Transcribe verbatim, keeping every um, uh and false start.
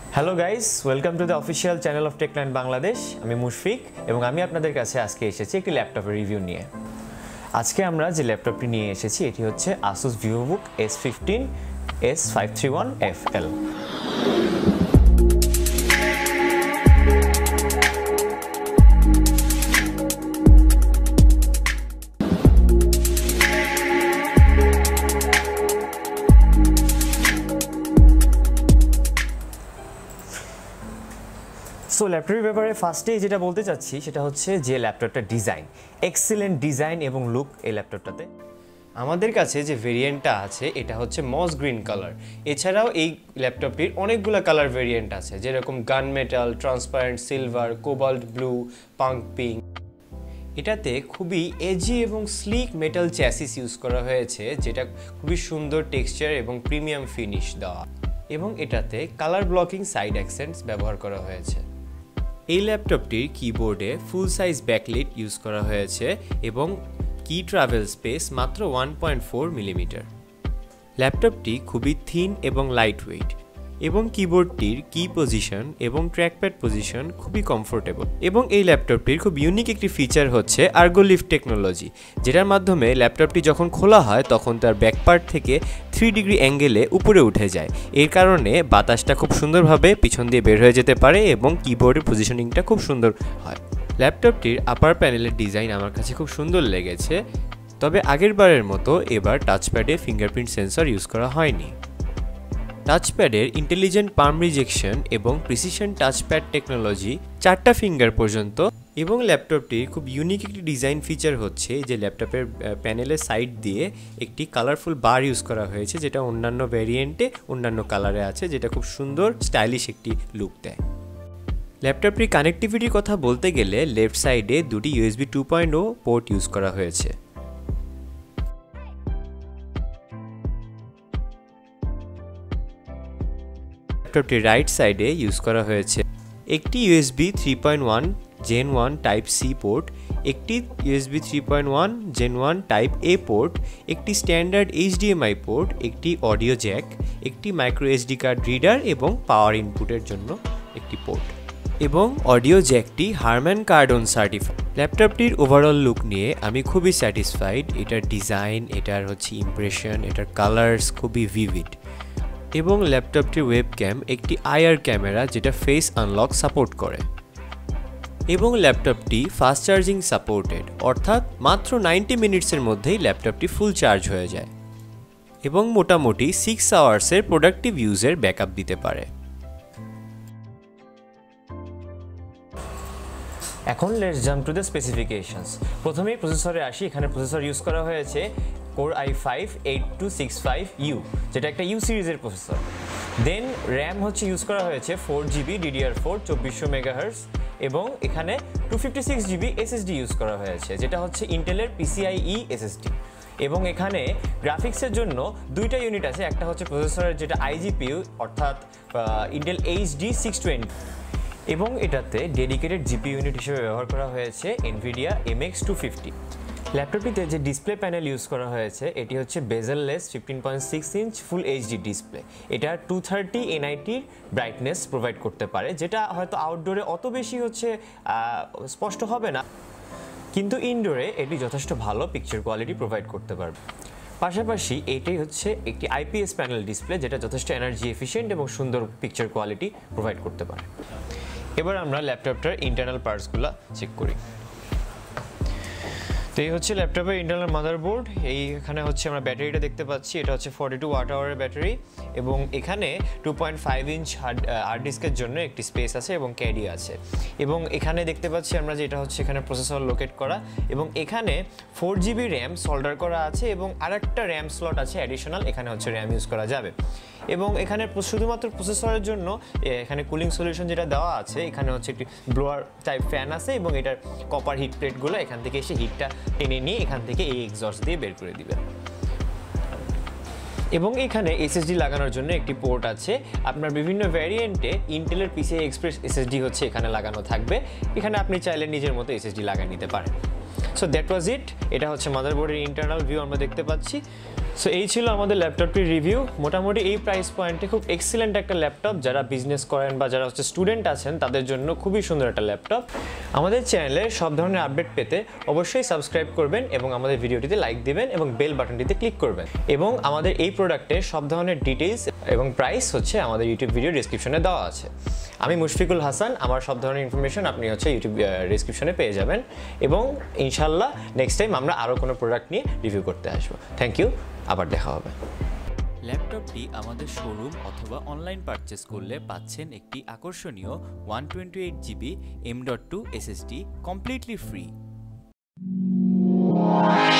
Hello guys, welcome to the official channel of Techland Bangladesh. আমি মুশফিক এবং আমি আপনাদের কাছে আজকে এসেছি একটি ল্যাপটপের রিভিউ নিয়ে। আজকে আমরা যে ল্যাপটপটি নিয়ে এসেছি এটি হচ্ছে ASUS VIVOBOOK S fifteen S five thirty-one F L। So ল্যাপটপের ব্যাপারে ফার্স্টে যেটা বলতে চাচ্ছি সেটা হচ্ছে যে ল্যাপটপটার ডিজাইন, এক্সিলেন্ট ডিজাইন এবং লুক এই ল্যাপটপটাতে। আমাদের কাছে যে ভেরিয়েন্টটা আছে এটা হচ্ছে মস গ্রিন কালার। এছাড়াও এই ল্যাপটপটির অনেকগুলো কালার ভেরিয়েন্ট আছে, যেরকম gun metal, transparent silver, cobalt blue, punk pink. এটাতে খুবই এজি এবং স্লিক মেটাল চ্যাসিস ইউজ করা হয়েছে, যেটা খুবই সুন্দর টেক্সচার এবং প্রিমিয়াম ফিনিশ দেওয়া, এবং এটাতে কালার ব্লকিং সাইড অ্যাকসেন্টস ব্যবহার করা হয়েছে। এই ল্যাপটপটির কিবোর্ডে ফুল সাইজ ব্যাকলিট ইউজ করা হয়েছে এবং কি ট্রাভেল স্পেস মাত্র ওয়ান পয়েন্ট ফোর মিলিমিটার। ল্যাপটপটি খুবই থিন এবং লাইট ওয়েট এবং কিবোর্ডটির কি পজিশন এবং ট্র্যাকপ্যাড পজিশন খুবই কমফোর্টেবল। এবং এই ল্যাপটপটির খুব ইউনিক একটি ফিচার হচ্ছে আর্গো লিফট টেকনোলজি, যেটার মাধ্যমে ল্যাপটপটি যখন খোলা হয় তখন তার ব্যাকপার্ট থেকে থ্রি ডিগ্রি অ্যাঙ্গেলে উপরে উঠে যায়। এর কারণে বাতাসটা খুব সুন্দরভাবে পিছন দিয়ে বের হয়ে যেতে পারে এবং কিবোর্ডের পজিশনিংটা খুব সুন্দর হয়। ল্যাপটপটির আপার প্যানেলের ডিজাইন আমার কাছে খুব সুন্দর লেগেছে, তবে আগের বারের মতো এবার টাচপ্যাডে ফিঙ্গারপ্রিন্ট সেন্সর ইউজ করা হয়নি। টাচপ্যাডের ইন্টেলিজেন্ট পাম রিজেকশন এবং প্রিসিশন টাচপ্যাড টেকনোলজি চারটা ফিঙ্গার পর্যন্ত। এবং ল্যাপটপটির খুব ইউনিক একটি ডিজাইন ফিচার হচ্ছে যে ল্যাপটপের প্যানেলের সাইড দিয়ে একটি কালারফুল বার ইউজ করা হয়েছে, যেটা অন্যান্য ভ্যারিয়েন্টে অন্যান্য কালারে আছে, যেটা খুব সুন্দর স্টাইলিশ একটি লুক দেয়। ল্যাপটপটির কানেক্টিভিটির কথা বলতে গেলে লেফট সাইডে দুটি USB two point O port use করা হয়েছে। ল্যাপটপটির রাইট সাইডে ইউজ করা হয়েছে একটি USB three point one gen one type C port, একটি USB three point one gen one type A port, একটি স্ট্যান্ডার্ড এইচডিএমআই পোর্ট, একটি অডিও জ্যাক, একটি মাইক্রো এসডি কার্ড রিডার এবং পাওয়ার ইনপুটের জন্য একটি পোর্ট, এবং অডিও জ্যাকটি হারম্যান কার্ডন সার্টিফাইড। ল্যাপটপটির ওভারঅল লুক নিয়ে আমি খুবই স্যাটিসফাইড। এটার ডিজাইন, এটার হচ্ছে ইমপ্রেশন, এটার কালার্স খুবই ভিভিড, এবং ল্যাপটপটির ওয়েবক্যাম একটি আইআর ক্যামেরা যেটা ফেস আনলক সাপোর্ট করে, এবং ল্যাপটপটি ফাস্ট চার্জিং সাপোর্টেড, অর্থাৎ মাত্র নাইনটি মিনিটসের মধ্যেই ল্যাপটপটি ফুল চার্জ হয়ে যায় এবং মোটামুটি সিক্স আওয়ার্সের প্রোডাক্টিভ ইউজের ব্যাকআপ দিতে পারে। এখন let's jump to the specifications. প্রথমেই প্রসেসরে আসি। এখানে প্রসেসর ইউজ করা হয়েছে core i five eight two six five U, যেটা একটা ইউ সিরিজের প্রসেসর। দেন র্যাম হচ্ছে ইউজ করা হয়েছে ফোর জিবি ডিডিআর ফোর চব্বিশশো মেগাহার্টজ, এবং এখানে two fifty six GB SSD use করা হয়েছে, যেটা হচ্ছে ইন্টেলের পিসিআইই এসএসডি। এবং এখানে গ্রাফিক্সের জন্য দুইটা ইউনিট আছে, একটা হচ্ছে প্রসেসরের যেটা আইজিপিইউ অর্থাৎ ইন্টেল এইচডি সিক্স টোয়েন্টি, এবং এটাতে ডেডিকেটেড জিপি ইউনিট হিসেবে ব্যবহার করা হয়েছে এনভিডিয়া এমএক্স টু ফিফটি। ল্যাপটপটিতে যে ডিসপ্লে প্যানেল ইউজ করা হয়েছে এটি হচ্ছে bezelless fifteen point six inch full HD display. এটা টু থার্টি এনআইটির ব্রাইটনেস প্রোভাইড করতে পারে, যেটা হয়তো আউটডোরে অত বেশি হচ্ছে স্পষ্ট হবে না, কিন্তু ইনডোরে এটি যথেষ্ট ভালো পিকচার কোয়ালিটি প্রোভাইড করতে পারবে। পাশাপাশি এটাই হচ্ছে একটি আইপিএস প্যানেল ডিসপ্লে, যেটা যথেষ্ট এনার্জি এফিশিয়েন্ট এবং সুন্দর পিকচার কোয়ালিটি প্রোভাইড করতে পারে। এবার আমরা ল্যাপটপটার ইন্টারনাল পার্টসগুলো চেক করি। তো এই হচ্ছে ল্যাপটপের ইন্টারনাল মাদারবোর্ড। এই এখানে হচ্ছে আমরা ব্যাটারিটা দেখতে পাচ্ছি, এটা হচ্ছে ফর্টি টু ওয়াট আওয়ারের ব্যাটারি, এবং এখানে two point five inch hard hard ডিস্কের জন্য একটি স্পেস আছে এবং ক্যাডি আছে। এবং এখানে দেখতে পাচ্ছি আমরা যে এটা হচ্ছে এখানে প্রসেসর লোকেট করা, এবং এখানে ফোর জিবি র্যাম সোল্ডার করা আছে, এবং আরেকটা র্যাম স্লট আছে অ্যাডিশনাল, এখানে হচ্ছে র্যাম ইউজ করা যাবে। এবং এখানে শুধুমাত্র প্রসেসরের জন্য এখানে কুলিং সলিউশন যেটা দেওয়া আছে, এখানে হচ্ছে একটি ব্লোয়ার টাইপ ফ্যান আছে, এবং এটার কপার হিট প্লেটগুলো এখান থেকে এসে হিটটা টেনে নিয়ে এখান থেকে এই এক্সস্ট দিয়ে বের করে দিবে। এবং এখানে এসএসডি লাগানোর জন্য একটি পোর্ট আছে। আপনার বিভিন্ন ভ্যারিয়েন্টে ইন্টেলের পিসিআই এক্সপ্রেস এসএসডি হচ্ছে এখানে লাগানো থাকবে। এখানে আপনি চাইলে নিজের মতো এসএসডি লাগিয়ে নিতে পারেন। So that was it. এটা হচ্ছে মাদারবোর্ডের ইন্টারনাল ভিউ আমরা দেখতে পাচ্ছি। সো এই ছিল আমাদের ল্যাপটপটির রিভিউ। মোটামুটি এই প্রাইস পয়েন্টে খুব এক্সিলেন্ট একটা ল্যাপটপ, যারা বিজনেস করেন বা যারা হচ্ছে স্টুডেন্ট আছেন তাদের জন্য খুবই সুন্দর একটা ল্যাপটপ। আমাদের চ্যানেলে সব ধরনের আপডেট পেতে অবশ্যই সাবস্ক্রাইব করবেন এবং আমাদের ভিডিওটিতে লাইক দিবেন এবং বেল বাটনটিতে ক্লিক করবেন। এবং আমাদের এই প্রোডাক্টের সব ধরনের ডিটেইলস এবং প্রাইস হচ্ছে আমাদের ইউটিউব ভিডিও ডেসক্রিপশনে দেওয়া আছে। আমি মুশফিকুল হাসান, আমার সব ধরনের ইনফরমেশন আপনি হচ্ছে ইউটিউব ডেসক্রিপশনে পেয়ে যাবেন এবং ইনশাল্লাহ নেক্সট টাইম আমরা আরও কোনো প্রোডাক্ট নিয়ে রিভিউ করতে আসবো। থ্যাংক ইউ, আবার দেখা হবে। ল্যাপটপটি আমাদের শোরুম অথবা অনলাইন পারচেস করলে পাচ্ছেন একটি আকর্ষণীয় one twenty eight GB M dot two SSD completely free.